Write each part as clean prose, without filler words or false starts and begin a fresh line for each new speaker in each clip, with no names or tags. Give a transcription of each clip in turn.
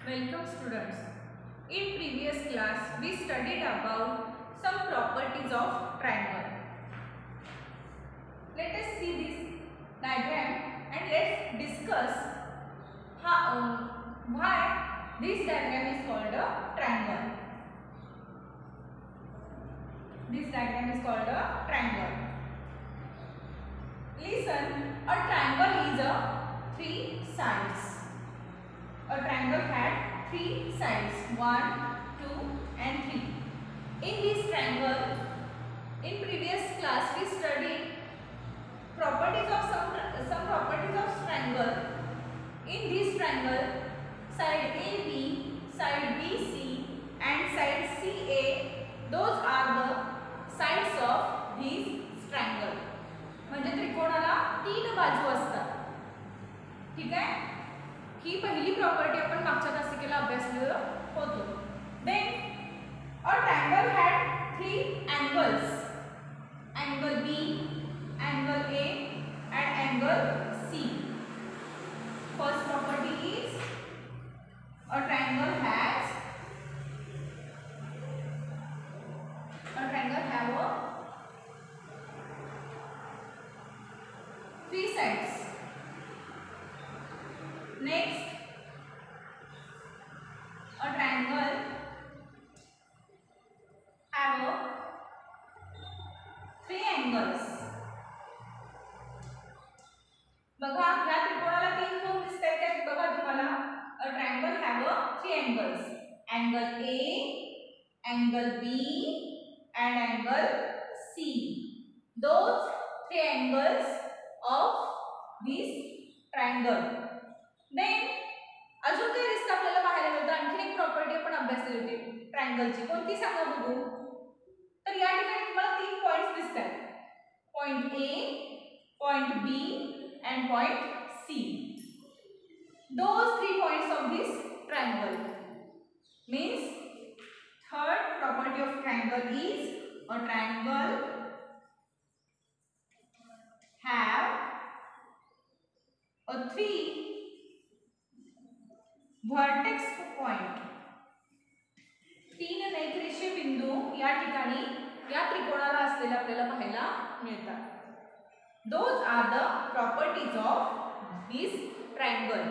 Welcome students. In previous class we studied about some properties of triangle. Let us see this diagram and let's discuss why this diagram is called a triangle. This diagram is called a triangle. Listen, a triangle is a three sides. A triangle had three sides, 1, 2 and 3. In this triangle, in previous class we studied properties of some properties of triangle. In this triangle, side AB, side BC and side CA, those are the sides of this triangle. म्हणजे त्रिकोणाला तीन बाजू असतात. ठीक आहे? ही पहिली property आपण मागच्या तासिकेला अभ्यासलेलो होतो. Then a triangle had three angles, angle B, angle A and angle C. First property is a triangle have a three sides. Next, a triangle have three angles. बघा या त्रिकोणाला तीन कोण दिसतात ते बघा तुम्हाला. a triangle have three angles, angle A, angle B and angle C. Those three angles of this triangle. Then अजून काही दिसतं आपल्याला पाहायला मिळतं. आणखी एक प्रॉपर्टी आपण अभ्यासली होती ट्रायंगलची. कोणती सांगा बघू. तर या ठिकाणी तुम्हाला तीन पॉइंट्स दिसतात. Point A, point B and point C. Those three points of this triangle means third property of triangle is a triangle have a three vertex point. तीन नैकरेषीय बिंदू या ठिकाणी या त्रिकोणाला असलेले आपल्याला पाहायला मिळतात. Those are the properties of this triangle.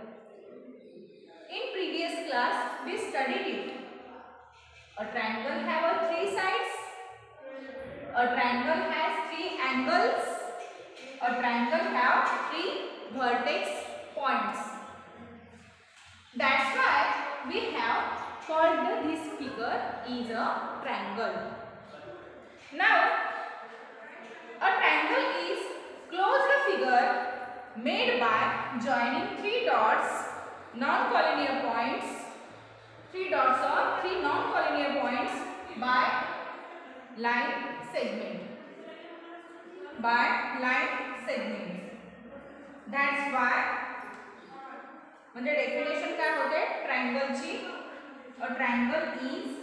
In previous class we studied it. A triangle have a three sides. A triangle has three angles. A triangle have three vertex points. That's why we have called this figure is a triangle. Now, a triangle is closed figure made by joining three dots, non-collinear points. Three dots or three non-collinear points by line segment. By line segment. That's why म्हणजे definition काय होते ट्रायंगलची. A triangle is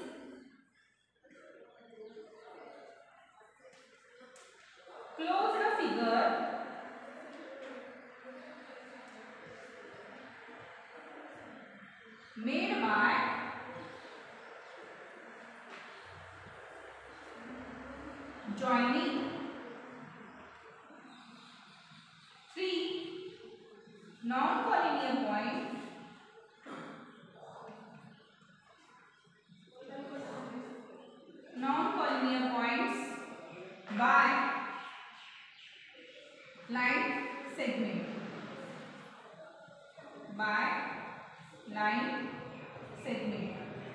closed figure made by joining three non-collinear points by line segment. By line segment.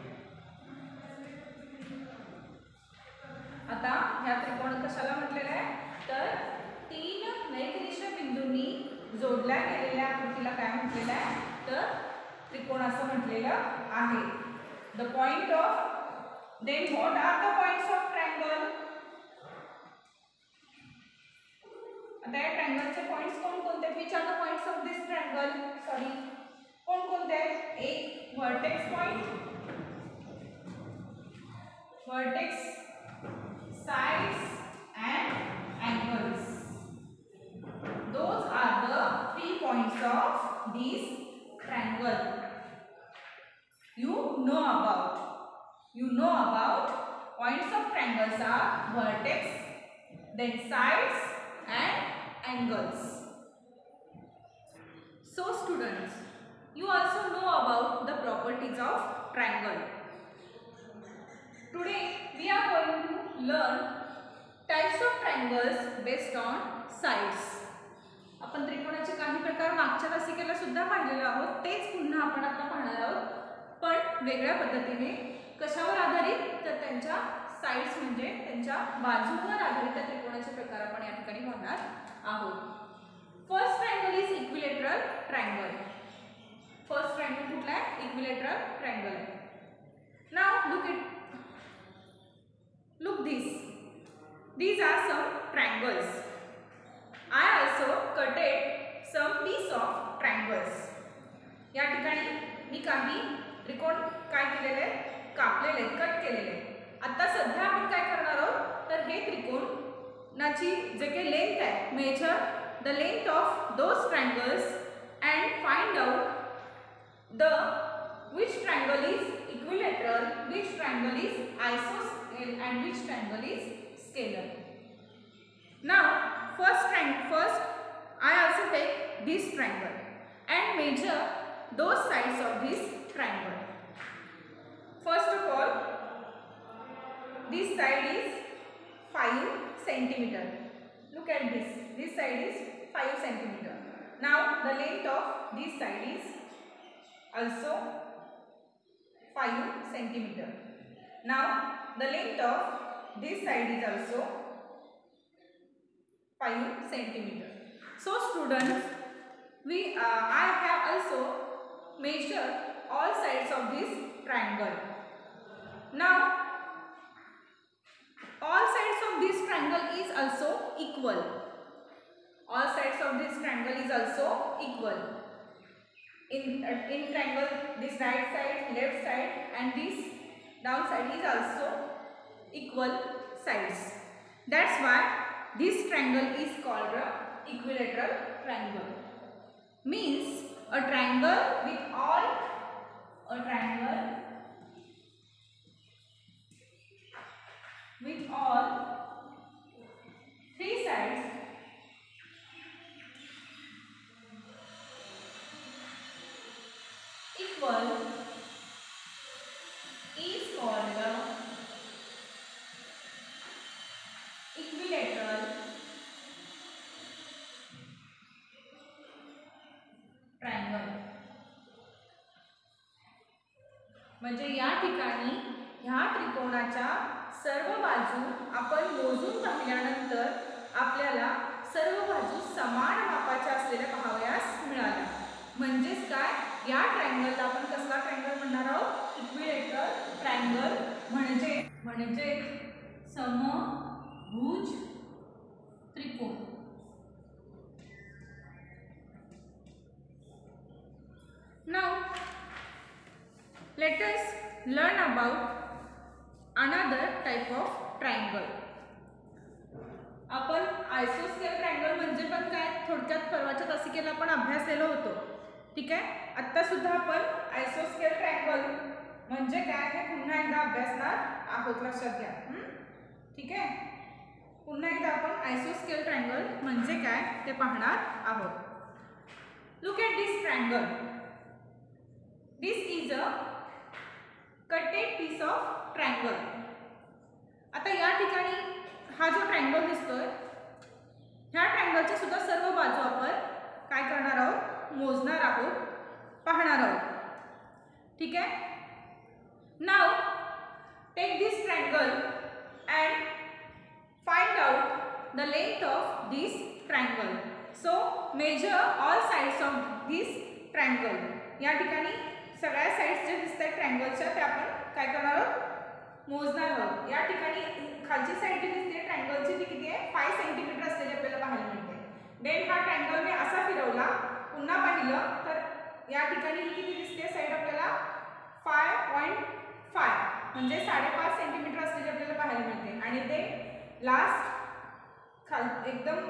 आता ह्या त्रिकोण कशाला म्हटलेलं आहे तर तीन नैकरेषीय बिंदूंनी जोडल्या गेलेल्या आकृतीला काय म्हटलेलं आहे तर त्रिकोण असं म्हटलेलं आहे. The point of then what are the points of triangle. आता या ट्रायंगलचे पॉइंट्स कोणकोणते. Which are the points of this triangle. Sorry कोणकोणते. एक vertex point, vertex, sides and angles. Those are the 3 points of this triangle. know about. You know about points of triangles are vertex, then sides and angles. So students, you also know about the properties of triangle. Today we are going to learn types of triangles based on sides. आपण त्रिकोणाचे काही प्रकार मागच्या तासिकेला सुद्धा पाहिलेले आहोत, तेच पुन्हा आपण आता पाहणार आहोत, पण वेगळ्या पद्धतीने. कशावर आधारित? तर त्यांच्या साइड्स म्हणजे त्यांच्या बाजूंवर आधारित त्या त्रिकोणाचे प्रकार आपण या ठिकाणी पाहणार आहोत. First triangle is equilateral triangle. First triangle कुठला आहे? इक्विलॅटरल ट्रायंगल आहे. Now look these are some triangles. I also cutted some piece of triangles. या ठिकाणी मी काही त्रिकोण काय केलेले, कापलेले, कट केलेले. आता सध्या आपण काय करणार आहोत, तर हे त्रिकोणाची जे काही लेंथ आहे, measure the length of those triangles and find out the which triangle is equilateral, which triangle is isosceles and which triangle is scalar. Now first I also take this triangle and measure those sides of this triangle. First of all, this side is 5 centimeter. Look at this side is 5 centimeter. Now the length of this side is also 5 centimeter. Now the length of this side is also 5 centimeter. So students, I have also measured all sides of this triangle. Now all sides of this triangle is also equal. All sides of this triangle is also equal. In triangle, this right side, left side and this down side is also equal sides. That's why this triangle is called a equilateral triangle. Means a triangle with all three sides equal is called the equilateral triangle. म्हणजे या ठिकाणी ह्या त्रिकोणाच्या सर्व बाजू आपण मोजून पाहिल्यानंतर आपल्याला सर्व बाजू समान मापाच्या असलेल्या पाहावयास मिळाल्या. म्हणजेच काय, या ट्रायंगलला आपण कसला ट्रायंगल म्हणणार आहोत? Equilateral triangle. म्हणजे समभुज त्रिकोण. Now let us learn about another type of triangle. आपण आयसोस्केल ट्रायंगल म्हणजे पण काय, थोडक्यात परवाच्या तासिकेला आपण अभ्यासलेलो होतो. ठीक आहे, आता सुद्धा आपण आयसोस्केल ट्रायंगल म्हणजे काय हे पुन्हा एकदा अभ्यासणार आहोत, लक्षात घ्या. ठीक आहे, पुन्हा एकदा आपण आयसोस्केल ट्रायंगल म्हणजे काय ते पाहणार आहोत. Look at this triangle. This is a cutted piece of triangle. आता या ठिकाणी हा जो ट्रायंगल दिसतोय, ह्या ट्रायंगलच्या सुद्धा सर्व बाजू आपण काय करणार आहोत? मोजणार आहोत, पाहणार आहोत. ठीक आहे. Now take this triangle and find out the length of this triangle. So measure all sides of this triangle. या ठिकाणी सगळ्या साइड्स जे दिसतात ट्रायंगलच्या त्या आपण काय करणार आहोत? मोजणार आहोत. या ठिकाणी खालची साइड जी दिसते ट्रायंगलची ती किती आहे? 5 सेंटीमीटर असलेली आपल्याला पाहायला मिळते. देन हा ट्रायंगल मी असा फिरवला, पुन्हा पाहिलं तर या ठिकाणी ही किती दिसते साइड आपल्याला? 5.5 म्हणजे 5.5 सेंटीमीटर असलेली आपल्याला पाहायला मिळते. आणि ते लास्ट एकदम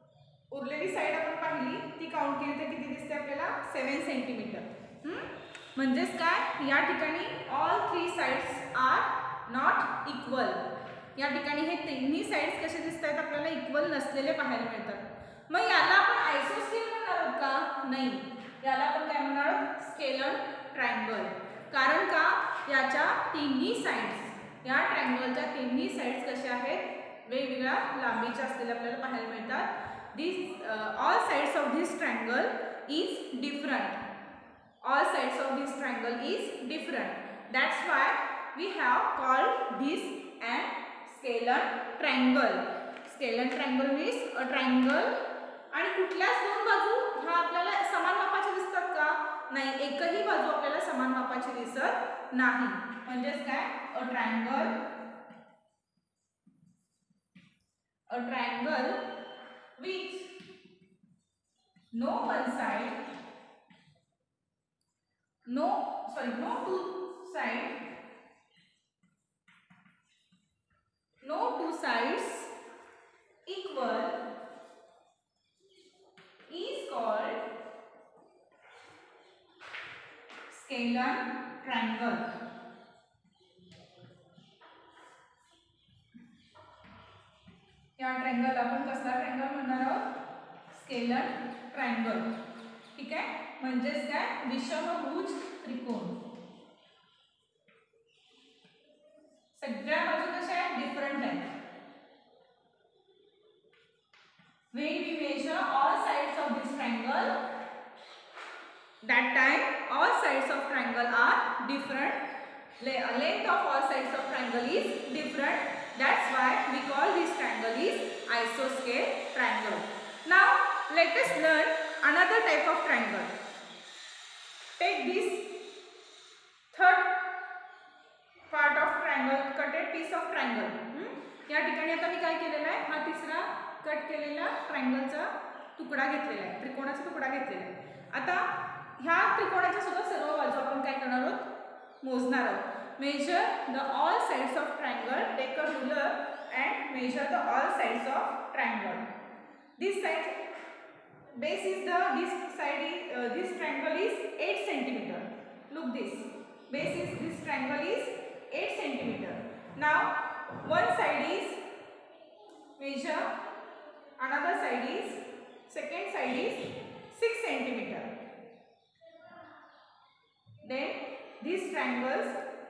उरलेली साइड आपण पाहिली ती काउंट केली तर किती दिसते आपल्याला? 7 सेंटीमीटर. म्हणजेच काय, या ठिकाणी all 3 sides are not equal. या ठिकाणी हे तिन्ही साइड्स कसे दिसत आहेत आपल्याला, इक्वल नसलेले पाहायला मिळतात. मग याला आपण आयसोस्केल म्हणणार आहोत का, नाही, याला आपण काय म्हणणार आहोत, स्केलर ट्रायंगल. कारण का, याच्या तिन्ही साइड्स, या ट्रायंगलच्या तिन्ही साइड्स कशा आहेत, वेगवेगळ्या लांबीच्या असलेल्या आपल्याला पाहायला मिळतात. All sides of this triangle is different. All sides of this triangle is different. That's why we have called this an scalar triangle. Scalar triangle means a triangle. आणि कुठल्याच दोन बाजू ह्या आपल्याला समान मापाच्या दिसतात का, नाही, एकही बाजू आपल्याला समान मापाची दिसत नाही. म्हणजेच काय, a triangle with no one side, no two sides equal is called scalar triangle. या ट्रायंगल आपण कसला ट्रायंगल म्हणणार आहोत, स्केलर ट्रायंगल. ठीक आहे, म्हणजेच काय, विषमभुज त्रिकोण. सगळ्या बाजू कशा आहेत, डिफरंट आहेत. When we measure all sides of this triangle, that time all sides of triangle are different. Length of all sides of triangle is different. That's why we call this triangle is isoscale triangle. Now let us learn another type of triangle. Take this third part of triangle, cutted piece of triangle. या ठिकाणी आता मी काय केलेला आहे, हा तिसरा cut केलेला ट्रायंगलचा तुकडा घेतलेला आहे, त्रिकोणाचा तुकडा घेतलेला आहे. आता ह्या त्रिकोणाच्या सुद्धा सर्व बाजू आपण काय करणार आहोत, मोजणार आहोत. Measure the all sides of triangle. Take a ruler and measure the all sides of triangle. This side base is this triangle is 8 centimeter. Look this. Base is this triangle is 8 centimeter. Now one side is measure, another side is, second side is 6 centimeter. Then this triangle's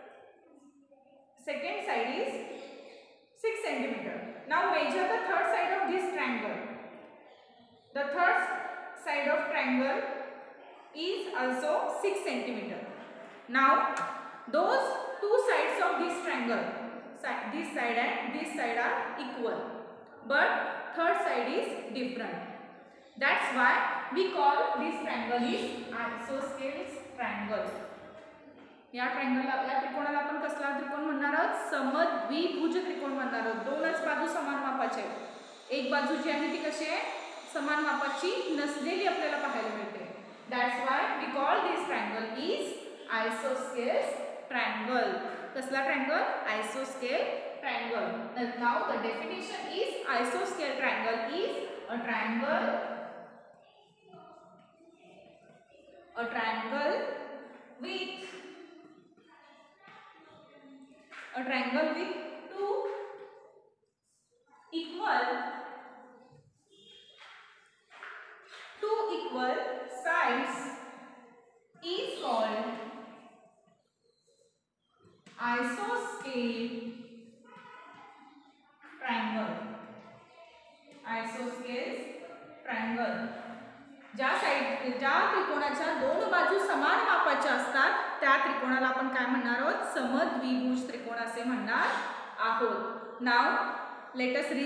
second side is 6 centimeter. Now measure the third side of this triangle. The third side of triangle is also 6 centimeter. Now those two sides of this triangle, this side and this side are equal, but third side is different. That's why we call this triangle is isosceles triangle. या त्रिकोणाला आपण कसला त्रिकोण म्हणणार आहोत, समद्विभुज त्रिकोण म्हणणार आहोत. दोनच बाजू समान मापाच्या आहेत. एक बाजू जी आहे ती कशी आहे, समान मापाची नसलेली आपल्याला पाहायला मिळते. That's why we call this triangle is आयसोस्केल triangle. कसला triangle, आयसोस्केल triangle. Now the definition is आयसोस्केल triangle is a triangle with two equal sides is called isoscale triangle. Isoscale triangle. ज्या त्रिकोणाच्या दोन बाजू समान मापाच्या असतात त्या त्रिकोणाला आपण काय म्हणणार आहोत, समद्विभुज त्रिकोण असे म्हणणार आहोत. Now let us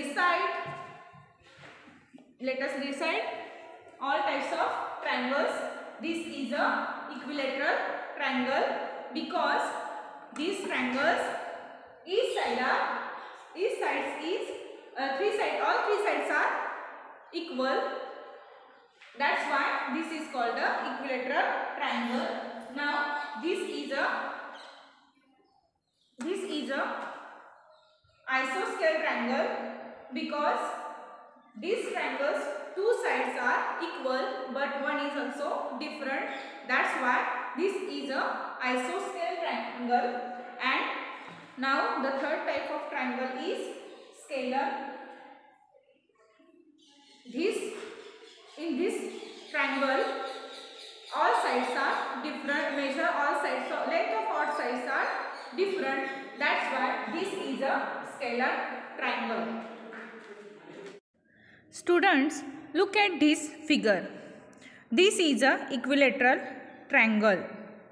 recite all types of triangles. This is a equilateral triangle because these triangles all three sides are equal. That's why this is called a equilateral triangle. Now this is a isoscale triangle because these triangles two sides are equal but one is also different. That's why this is a isosceles triangle. And now the third type of triangle is scalar. In this triangle, all sides are different. Measure all sides. So length of all sides are different. That's why this is a scalar triangle. Students, look at this figure. This is a equilateral triangle.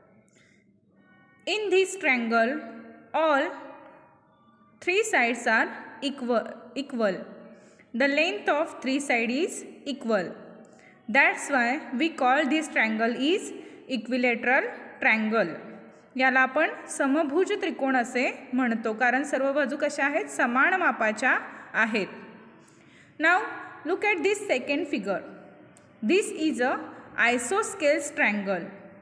In this triangle, all three sides are equal. The length of three sides is equal. That's why we call this triangle is equilateral triangle. याला आपण समभुज त्रिकोण असे म्हणतो कारण सर्व बाजू कशा आहेत, समान मापाच्या आहेत. Now look at this second figure. This is a isosceles triangle.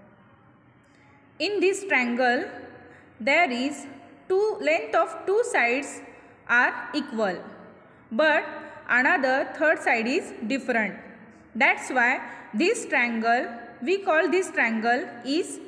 In this triangle there is length of two sides are equal, but another third side is different. That's why this triangle, we call this triangle is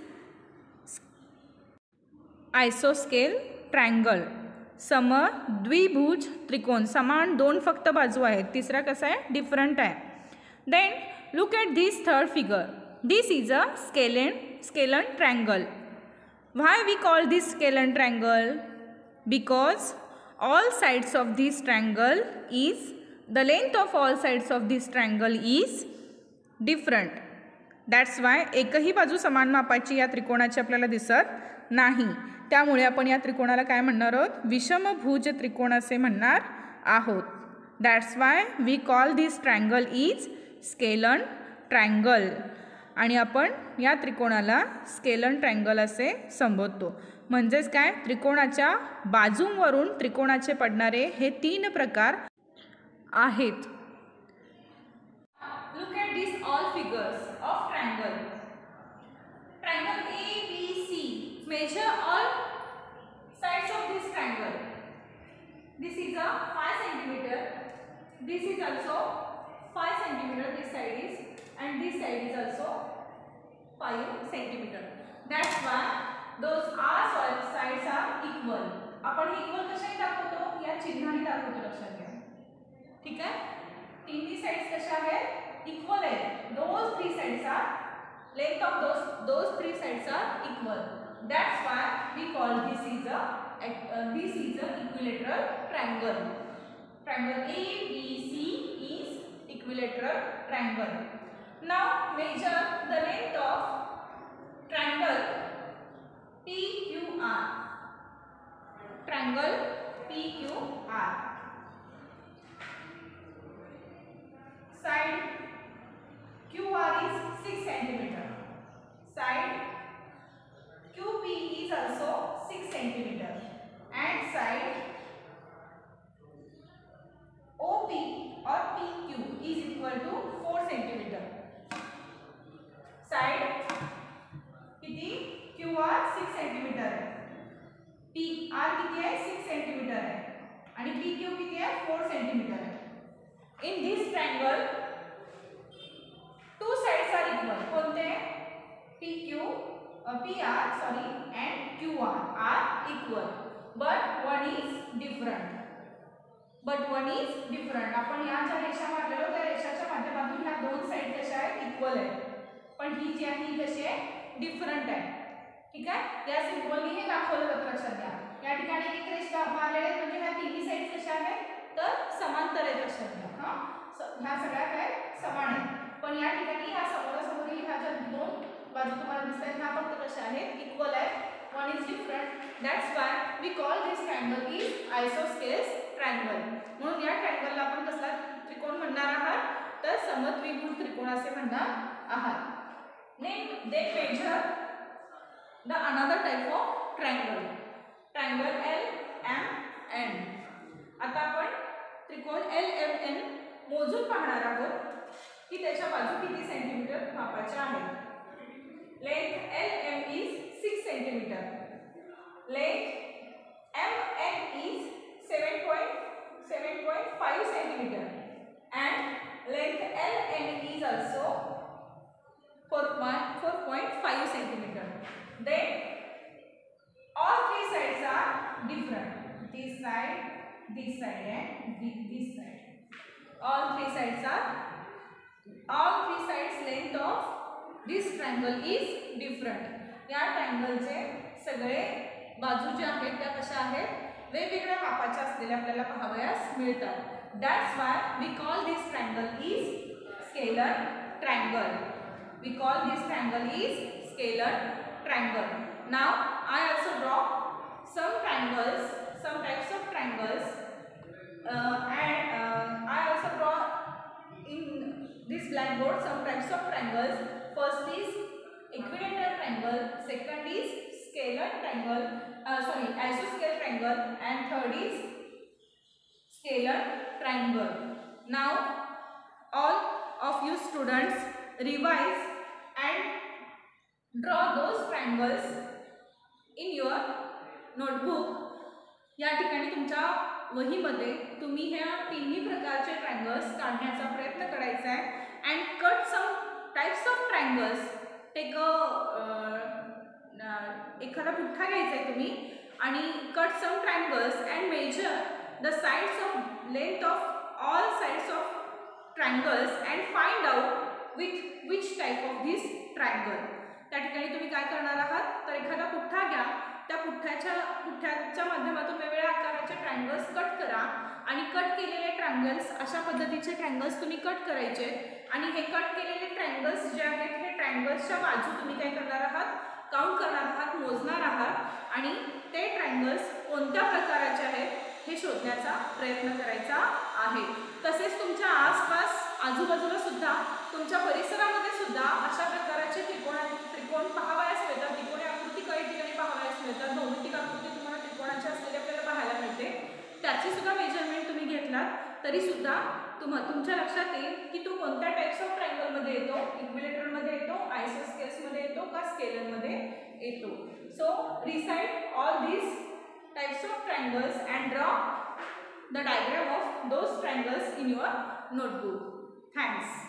isosceles triangle. समद्विभुज त्रिकोण, समान दोन फक्त बाजू आहेत, तिसरा कसा आहे, different आहे. Then look at this third figure. This is a scalene triangle. Why we call this scalene triangle? Because all sides of this triangle is, the length of all sides of this triangle is different. That's why एकही बाजू समान मापाची या त्रिकोणाची आपल्याला दिसत नाही. त्यामुळे आपण या त्रिकोणाला काय म्हणणार आहोत, विषमभुज त्रिकोण असे म्हणणार आहोत. That's why we call this triangle is scalene triangle. आणि आपण या त्रिकोणाला स्केलन ट्रायंगल असे संबोधतो. म्हणजेच काय, त्रिकोणाच्या बाजूंवरून त्रिकोणाचे पडणारे हे तीन प्रकार आहेत. Look at these all figures of triangle. Triangle ABC. Measure all sides of this triangle. This is a 5 centimeter. This is also 5 centimeter. This side is, and this side is also 5 centimeter. That's why those all sides are equal. आपण equal कशाने दाखवतो, या चिन्हाने दाखवतो, लक्षात घ्या. ठीक आहे, तिन्ही साइड्स कशा आहेत, इक्वल आहेत. those three sides are, length of those three sides are equal. That's why we call this is a equilateral triangle. Triangle ABC is equilateral triangle. Now measure the length of triangle PQR. Triangle PQR. Side QR is 6 centimeter. Side QP is also 6 centimeter. And side OP or PQ is equal to 4 centimeter. Side किती, QR 6 centimeter है, PR किती है, 6 centimeter है, आणि PQ किती है, 4 centimeter है. In this triangle two sides are equal. कोणते, PR and QR are equal, but one is different. आपण या ज्या रेषा मारलेलो त्या रेषाच्या माध्यमातून ह्या दोन साइड कशा आहेत, इक्वल आहेत, पण ही जी आहे ही कशी आहे, डिफरंट आहे. ठीक आहे, या सिम्बॉलने हे दाखवलं जातं, लक्षात घ्या. या ठिकाणी एक रेषा मारलेली आहे म्हणजे ह्या तिन्ही साइड्स कशा आहेत, तर समांतर आहेत, लक्षात घ्या. ह्या सगळ्या काय समान आहेत, पण या ठिकाणी ह्या समोरासमोरील ह्या ज्या दोन बाजू तुम्हाला दिसतात ह्या फक्त कशा आहेत, इक्वल आहेत, one is different. That's why we call this triangle is isosceles triangle. म्हणून या ट्रायंगलला आपण कसला त्रिकोण म्हणणार आहात, तर समद्विभुज त्रिकोण असे म्हणणार आहात. Then measure the another type of triangle. Triangle LMN. आता आपण त्रिकोण LMN मोजून पाहणार आहोत की त्याच्या बाजू किती सेंटीमीटर मापाच्या आहेत. Length LM is 6 centimeter. Length MN is 7.5 centimeter. And length LN is also 4.5 centimeter. Then all three sides are different. This side and this side. All three sides length of this triangle is different. या ट्रायंगलचे सगळे बाजू जे आहेत त्या कशा आहेत वेगवेगळ्या मापाच्या असलेल्या आपल्याला पाहावयास मिळतात. That's why we call this triangle is scalar triangle. We call this triangle is scalar triangle. Now I also draw some triangles, some types of triangles, and I also draw in this blackboard some types of triangles. First is equilateral triangle, second is scalar triangle, isosceles triangle, and third is scalar triangle. Now all of you students revise and draw those triangles in your notebook. या ठिकाणी तुमच्या वहीमध्ये तुम्ही ह्या तिन्ही प्रकारचे triangles काढण्याचा प्रयत्न करायचा आहे. And cut some types of triangles. एखादा पुठ्ठा घ्यायचा आहे तुम्ही आणि cut some triangles and measure the sides of length of all sides of triangles and find out which type of this triangle. त्या ठिकाणी तुम्ही काय करणार आहात तर एखादा पुठ्ठा घ्या, त्या पुठ्ठ्याच्या माध्यमातून वेगवेगळ्या आकाराचे ट्रायंगल्स कट करा आणि कट केलेले ट्रायंगल्स अशा पद्धतीचे ट्रायंगल्स तुम्ही कट करायचे. आणि हे कट केलेले ट्रायंगल्स जे आहेत हे ट्रायंगल्सच्या बाजू तुम्ही काय करणार आहात काउंट करणार आहात, मोजणार आहात आणि ते ट्रायंगल्स कोणत्या प्रकाराचे आहेत हे शोधण्याचा प्रयत्न करायचा आहे. तसेच तुमच्या आसपास आजूबाजूला सुद्धा तुमच्या परिसरामध्ये सुद्धा अशा प्रकारचे त्रिकोण पाहावयास मिळतात. त्रिकोणी आकृती काही ठिकाणी पाहावयास मिळतात. भौमितिक आकृती तुम्हाला त्रिकोणाची असलेली आपल्याला पाहायला मिळते. त्याची सुद्धा मेजरमेंट तुम्ही घेतलात तरी सुद्धा तुमच्या लक्षात येईल की तो कोणत्या टाइप्स ऑफ ट्रायंगल मध्ये येतो, इक्विलेटरल मध्ये येतो, आयसोस्केल्स मध्ये येतो का स्केलर मध्ये येतो. So recite all these types of triangles and draw the diagram of those triangles in your notebook. Thanks.